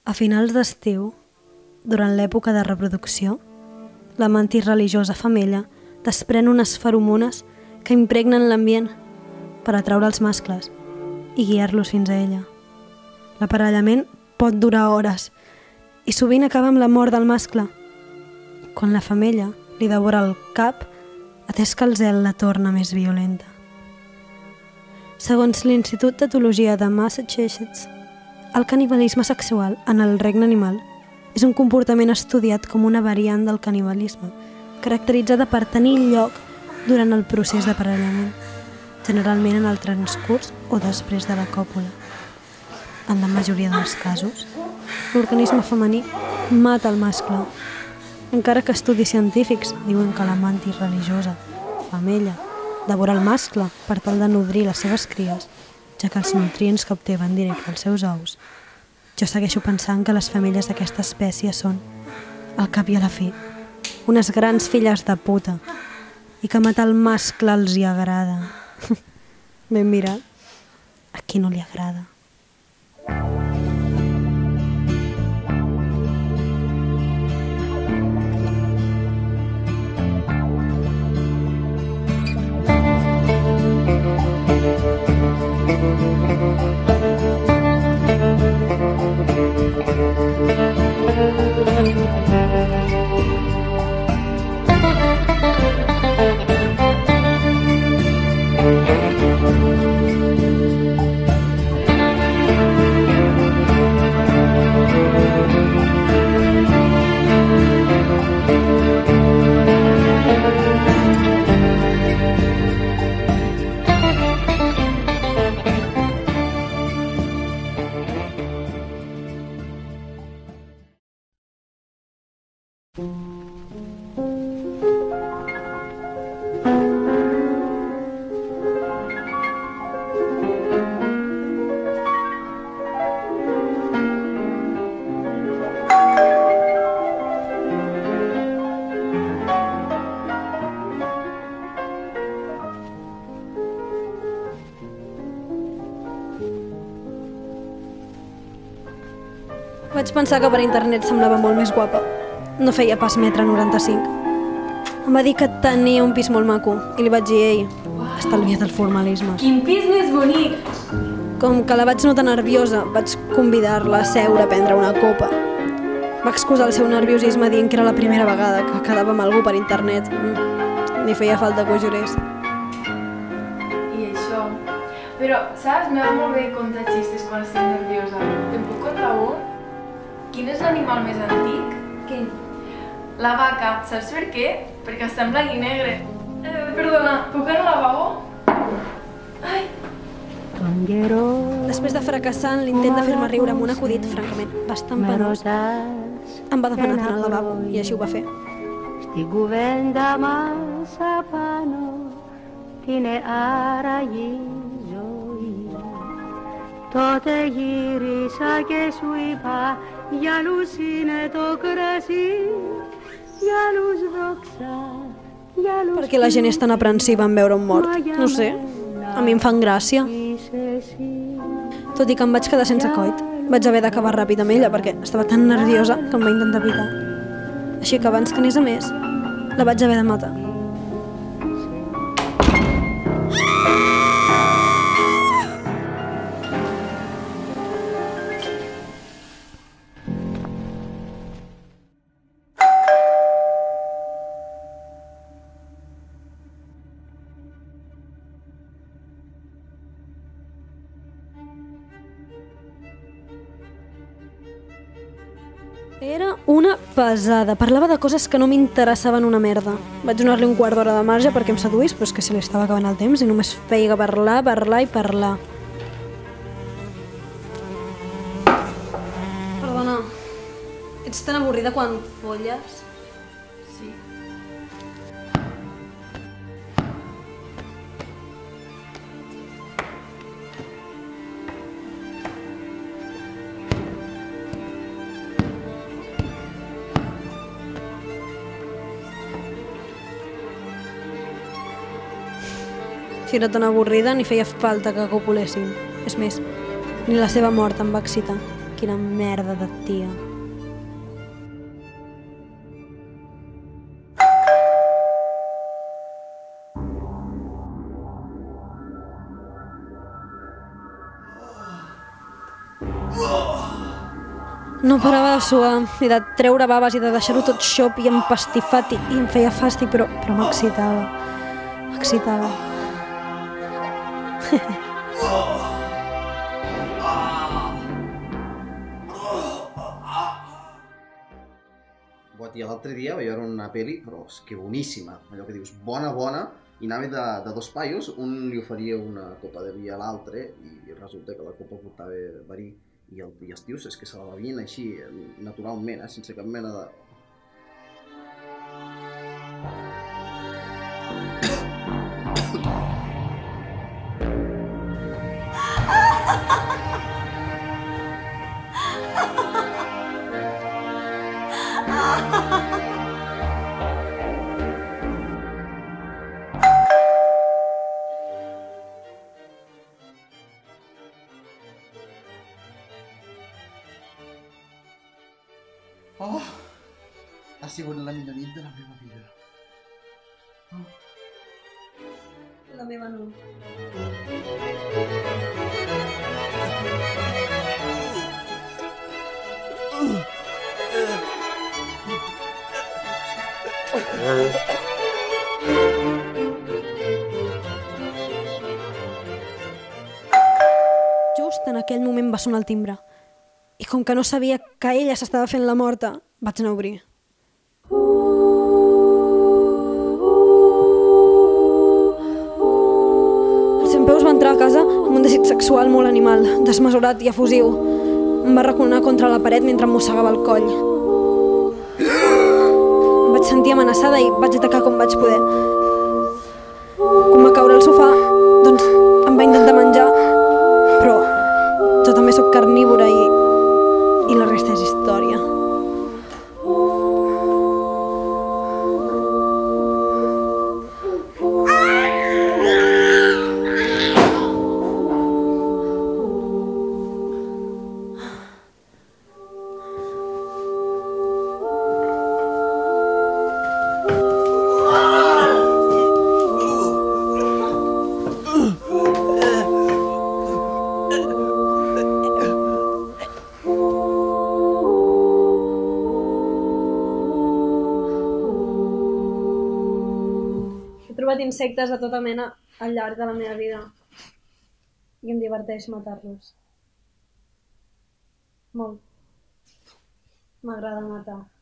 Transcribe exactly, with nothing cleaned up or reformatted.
A finals d'estiu, durant l'època de reproducció, la mantis religiosa femella desprèn unes feromones que impregnen l'ambient per atraure els mascles i guiar-los fins a ella. L'aparellament pot durar hores i sovint acaba amb la mort del mascle, quan la femella li devora el cap atès que el zel la torna més violenta. Segons l'Institut d'Etologia de Massachusetts, el canibalisme sexual en el regne animal és un comportament estudiat com una variant del canibalisme, caracteritzada per tenir lloc durant el procés d'aparellament, generalment en el transcurs o després de la còpula. En la majoria dels casos, l'organisme femení mata el mascle, encara que estudis científics diuen que la mantis religiosa, femella, devora el mascle per tal de nodrir les seves cries, ja que els nutrients que obté van directe als seus ous. Jo segueixo pensant que les femelles d'aquesta espècie són, al cap i a la fi, unes grans filles de puta i que matar el mascle els hi agrada. Ben mirat, a qui no li agrada? Vaig pensar que per internet semblava molt més guapa. No feia pas metre noranta-cinc. Em va dir que tenia un pis molt maco i li vaig dir, ei, estalvia't el formalisme. Quin pis més bonic! Com que la vaig notar nerviosa, vaig convidar-la a seure a prendre una copa. Va excusar el seu nerviosisme dient que era la primera vegada que quedava amb algú per internet. Ni feia falta que ho jurés. I això... Però, saps? M'ha molt bé contar xistes quan estic nerviosa. Te'n puc contar un? Quin és l'animal més antic? Quin? La vaca. Saps per què? Perquè està en blanc i negre. Eh, perdona, puc anar al lavabo? Ai! Després de fracassar en l'intent de fer-me riure amb un acudit, francament, bastant penós, em va demanar d'anar al lavabo i així ho va fer. Τότε γύρισα και σου είπα για άλλους είναι το κρασί, για άλλους δόξα, για άλλους... Per què la gent és tan aprensiva en veure un mort? No sé, a mi em fan gràcia. Tot i que em vaig quedar sense coit, vaig haver d'acabar ràpid amb ella perquè estava tan nerviosa que em va intentar picar. Així que abans que anés a més, la vaig haver de matar. Era una pesada. Parlava de coses que no m'interessaven una merda. Vaig donar-li un quart d'hora de marge perquè em seduís, però és que se li estava acabant el temps i només feia parlar, parlar i parlar. Perdona, ets tan avorrida quan folles? Sí. Si era tan avorrida, ni feia falta que copulessin. És més, ni la seva mort em va excitar. Quina merda de tia. No parava de suar i de treure baves i de deixar-ho tot xop i empastifat i em feia fàstic, però, però m'excitava. M'excitava. I l'altre dia vaig veure una pel·li, però és que boníssima, allò que dius, bona, bona, i anava de, de dos paios, un li oferia una copa de vi a l'altre i resulta que la copa portava verí i, el, i els tios és que se la bevien així, naturalment, eh, sense cap mena de... Oh, ha sigut la millor nit de la meva vida. Oh. La meva no. Just en aquell moment va sonar el timbre. I com que no sabia que ella s'estava fent la morta, vaig anar a obrir. El Centpeus va entrar a casa amb un desig sexual molt animal, desmesurat i efusiu. Em va raconar contra la paret mentre em mossegava el coll. Em vaig sentir amenaçada i vaig atacar com vaig poder. Quan va caure al sofà, doncs em va intentar menjar, però jo també sóc carnívora i I la resta és història. He trobat insectes de tota mena al llarg de la meva vida i em diverteix matar-los. Molt. M'agrada matar.